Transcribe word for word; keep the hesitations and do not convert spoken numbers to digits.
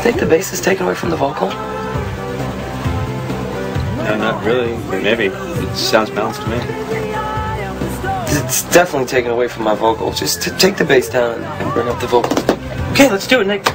think the bass is taken away from the vocal? No, not really. Maybe. It sounds balanced to me. It's definitely taken away from my vocal. Just to take the bass down and bring up the vocal. Okay, let's do it, Nick.